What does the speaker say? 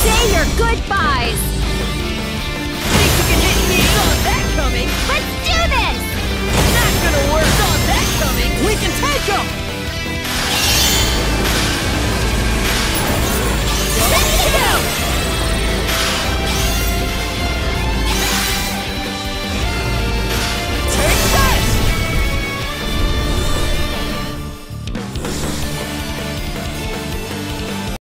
Say your goodbyes! Think you can hit me? Saw that coming! Let's do